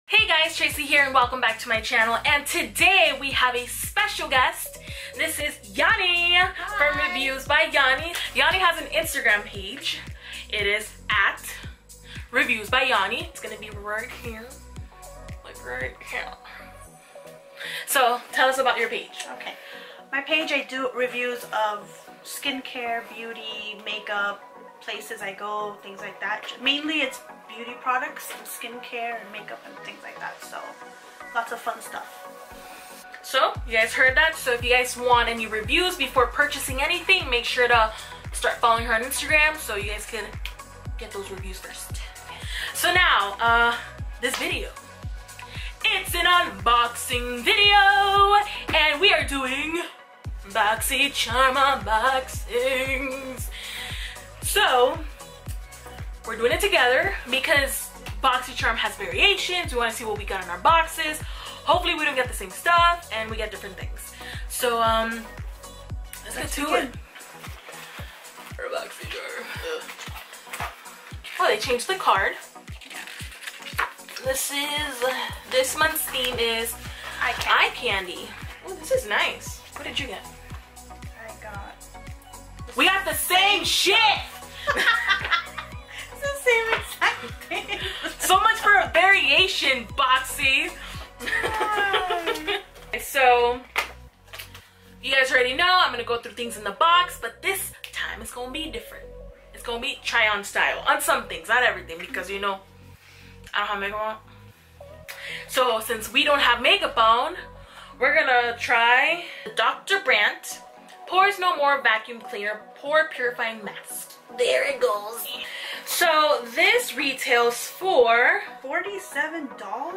Hey guys, Tracy here and welcome back to my channel, and today we have a special guest. This is Yanni from Reviews by Yanni. Yanni has an Instagram page. It is at Reviews by Yanni. It's gonna be right here, like right here. So tell us about your page. Okay, my page, I do reviews of skincare, beauty, makeup, places I go, things like that. Mainly it's beauty products and skincare and makeup and things like that, so lots of fun stuff. So you guys heard that. So if you guys want any reviews before purchasing anything, make sure to start following her on Instagram so you guys can get those reviews first. So now this video, it's an unboxing video and we are doing BoxyCharm unboxings. So we're doing it together because BoxyCharm has variations. We want to see what we got in our boxes. Hopefully we don't get the same stuff and we get different things. So let's get to it. Our BoxyCharm. Oh, they changed the card. This month's theme is eye candy. Oh, this is nice. What did you get? We got the same shit. It's the same exact thing. So much for a variation, Boxy. So you guys already know I'm gonna go through things in the box, but this time it's gonna be different. It's gonna be try on style on some things, not everything, because you know I don't have makeup on. So since we don't have makeup on, we're gonna try the Dr. Brandt Pores No More Vacuum Cleaner Pore Purifying Mask. There it goes. So this retails for $47?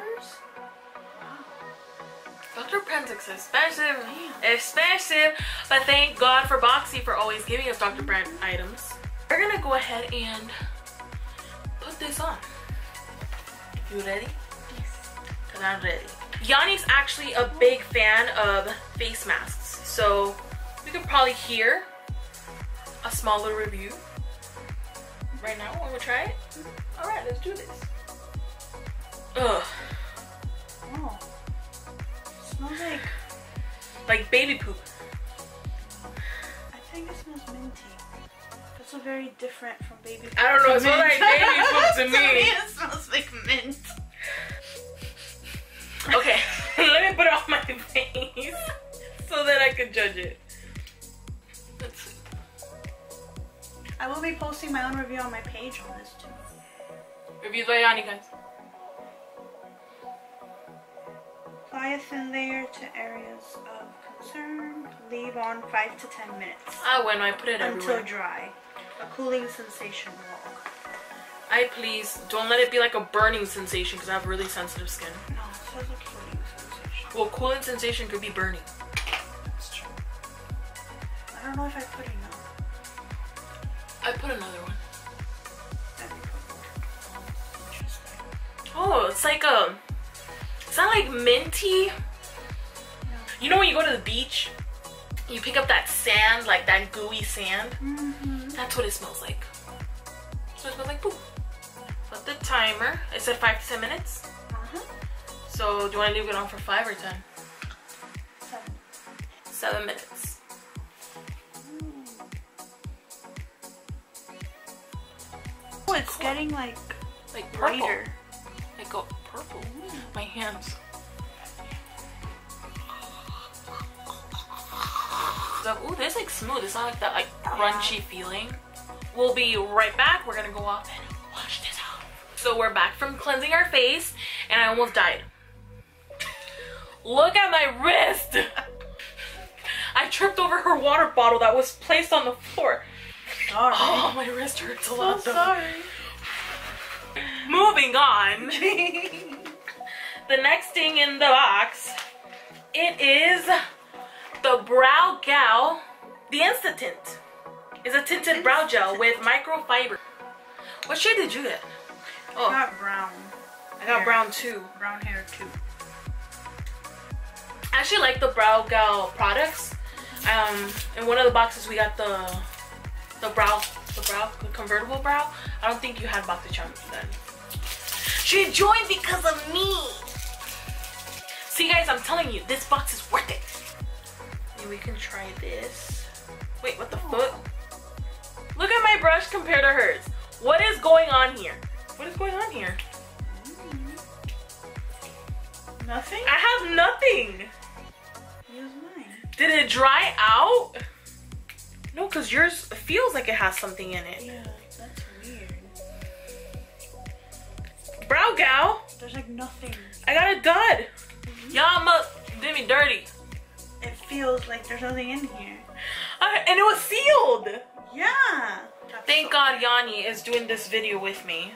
Dr. Brandt's expensive, expensive, but thank God for Boxy for always giving us Dr. Brandt items. We're gonna go ahead and put this on. You ready? Yes. Cause I'm ready. Yanni's actually a big fan of face masks, so we could probably hear a small little review right now when we try it. All right, let's do this. Ugh. Oh. Smells like baby poop. I think it smells minty. That's a very different from baby poop. I don't know, it smells like baby poop to me. It smells like mint. Okay, let me put it on my face so that I can judge it. Let's see. I will be posting my own review on my page on this too. Reviews by Yanni, guys. Apply a thin layer to areas of concern. Leave on 5 to 10 minutes. Ah, when I put it until everywhere. dry. A cooling sensation will. Please don't let it be like a burning sensation because I have really sensitive skin. No, it says a cooling sensation. Well, cooling sensation could be burning. That's true. I don't know if I put enough. I put another one. Interesting. Oh, it's like a. It's not like minty. No. You know when you go to the beach, you pick up that sand, like that gooey sand. That's what it smells like. So it smells like poop. But the timer, it said 5 to 10 minutes. So do you want to leave it on for 5 or 10? 7 minutes. Oh, it's getting like purple. brighter. Like a purple. My hands. So, ooh, this is like smooth. It's not like that like crunchy feeling. We'll be right back. We're gonna go off and wash this off. So we're back from cleansing our face, and I almost died. Look at my wrist. I tripped over her water bottle that was placed on the floor. Sorry. Oh, my wrist hurts a lot though. Sorry. Moving on. The next thing in the box, it is the Brow Gal, the Insta-Tint. It's a tinted brow gel with microfiber. What shade did you get? Oh, I got brown. I got brown too. Brown hair too. I actually like the Brow Gal products. In one of the boxes we got the convertible brow. I don't think you had BoxyCharm then. She joined because of me. guys, I'm telling you, this box is worth it. And we can try this. Wait, what the foot? Look at my brush compared to hers. What is going on here? What is going on here? Nothing? I have nothing. Use mine. Did it dry out? No, because yours feels like it has something in it. Yeah, that's weird. Brow Gal. There's like nothing. I got a dud. Y'all did me dirty. It feels like there's nothing in here. And it was sealed. Yeah. Thank God Yanni is doing this video with me.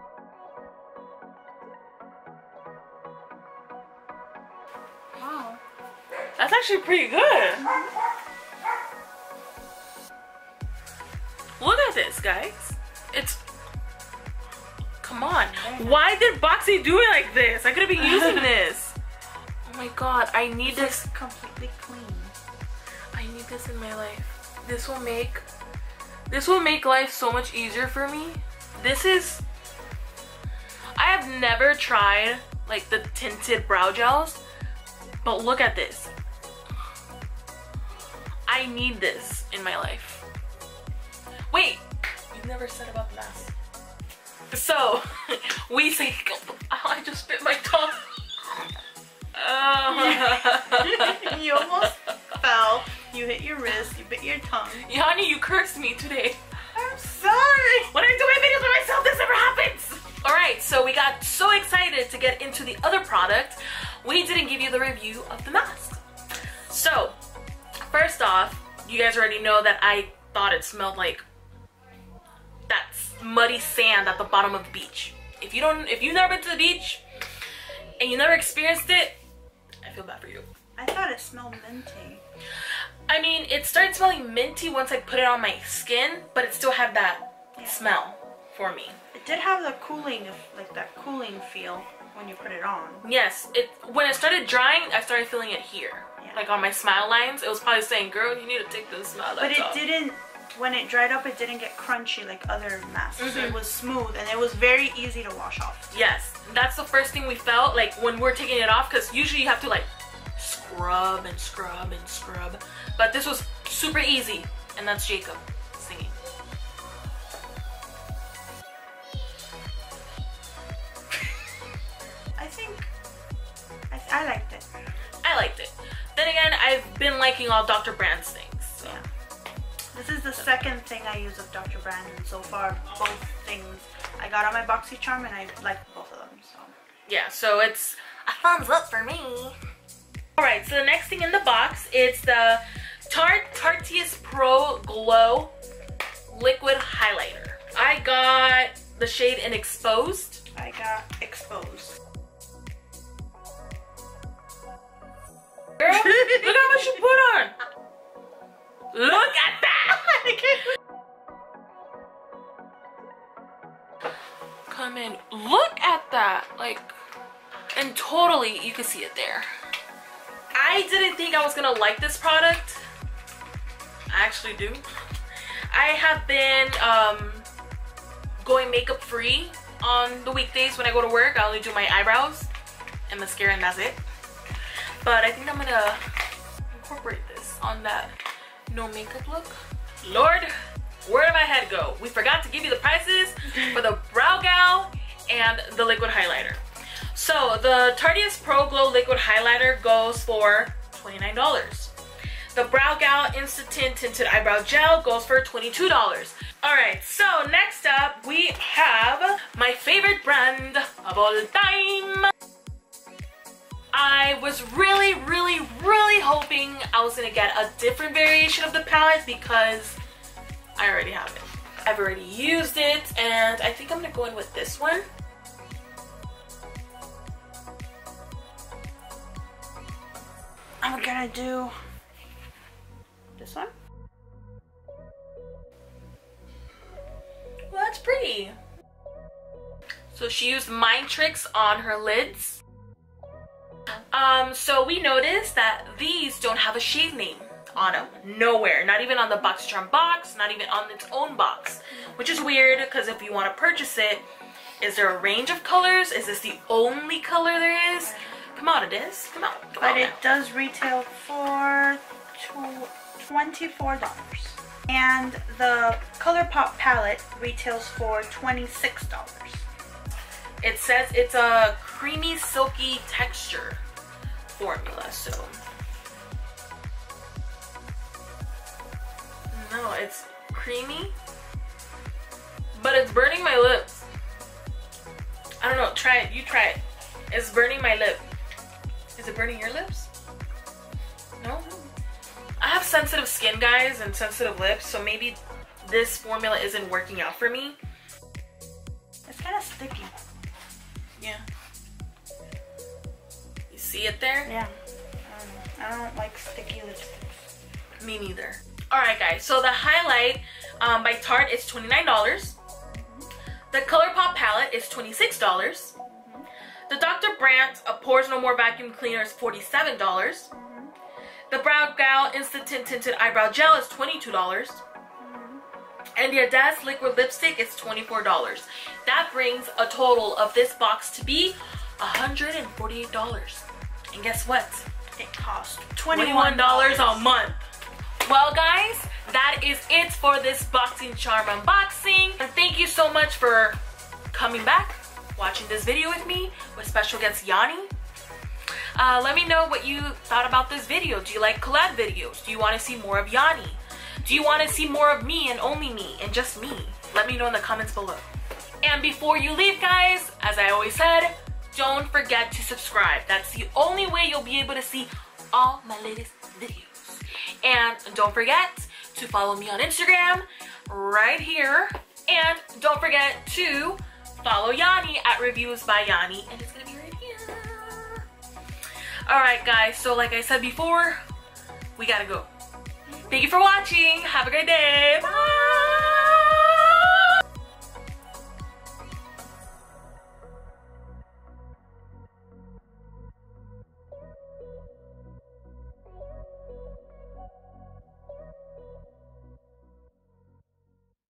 Wow. That's actually pretty good. Look at this, guys. It's... Come on. Why did Boxy do it like this? I could have been using this. Oh my God, I need this. It's completely clean. I need this in my life. This will make life so much easier for me. This is... I have never tried like the tinted brow gels, but look at this. I need this in my life. Wait, you've never said about the mask. So, we say, I just spit my tongue. You almost fell. You hit your wrist. You bit your tongue. Yanni, you cursed me today. I'm sorry. When I do my videos by myself, this never happens. Alright, so we got so excited to get into the other product, we didn't give you the review of the mask. So, first off, you guys already know that I thought it smelled like that muddy sand at the bottom of the beach. If you've never been to the beach and you never experienced it, I feel bad for you. I thought it smelled minty. I mean, it started smelling minty once I put it on my skin, but it still had that smell for me. It did have the cooling, like that cooling feel when you put it on. Yes, when it started drying, I started feeling it here. Yeah. Like on my smile lines, it was probably saying, girl, you need to take those smile lines off. But it didn't, when it dried up, it didn't get crunchy like other masks. It was smooth and it was very easy to wash off. Yes, that's the first thing we felt like when we're taking it off, because usually you have to like scrub and scrub and scrub. But this was super easy, and that's Jacob singing. I liked it. I liked it. Then again, I've been liking all Dr. Brand's things. So. Yeah. This is the second thing I use of Dr. Brand, and so far both things I got on my BoxyCharm and I liked both of them. So yeah, so it's a thumbs up for me. Alright, so the next thing in the box is the Tarteist Pro Glow Liquid Highlighter. I got the shade in Exposed. I got Exposed. Girl, look how much you put on. Look at that. Come in. Look at that. Like, and totally, you can see it there. I didn't think I was gonna like this product. I actually do. I have been going makeup free on the weekdays when I go to work. I only do my eyebrows and mascara and that's it. But I think I'm gonna incorporate this on that no makeup look. Lord, where did my head go? We forgot to give you the prices for the Brow Gal and the liquid highlighter. So the Tarteist Pro Glow Liquid Highlighter goes for $29. The Brow Gal Instant Tinted Eyebrow Gel goes for $22. Alright, so next up we have my favorite brand of all time. I was really hoping I was gonna get a different variation of the palette because I already have it. I've already used it and I think I'm gonna go in with this one. I'm gonna do this one. Well, that's pretty. So she used Mind Tricks on her lids. So we noticed that these don't have a shade name on them. Nowhere. Not even on the BoxyCharm box, not even on its own box. Which is weird because if you want to purchase it, is there a range of colors? Is this the only color there is? Come on, it is. Come on. But it does retail for $24. And the ColourPop palette retails for $26. It says it's a creamy, silky texture formula, so. No, it's creamy, but it's burning my lips. I don't know, try it, you try it. It's burning my lip. Is it burning your lips? No? I have sensitive skin, guys, and sensitive lips, so maybe this formula isn't working out for me. It's kind of sticky. Yeah. You see it there? Yeah. I don't like sticky lipsticks. Me neither. Alright guys, so the highlight by Tarte is $29. The ColourPop palette is $26. The Dr. Brandt Pores No More Vacuum Cleaner is $47. The Brow Gal Instant Tint Tinted Eyebrow Gel is $22. And the Adaze Liquid Lipstick is $24. That brings a total of this box to be $148. And guess what? It cost $21 a month. Well guys, that is it for this Boxing Charm unboxing. And thank you so much for coming back, watching this video with me, with special guest Yanni. Let me know what you thought about this video. Do you like collab videos? Do you want to see more of Yanni? Do you want to see more of me and only me and just me? Let me know in the comments below. And before you leave guys, as I always said, don't forget to subscribe. That's the only way you'll be able to see all my latest videos. And don't forget to follow me on Instagram right here. And don't forget to follow Yanni at Reviews by Yanni. And it's going to be right here. Alright guys, so like I said before, we gotta go. Thank you for watching. Have a great day. Bye.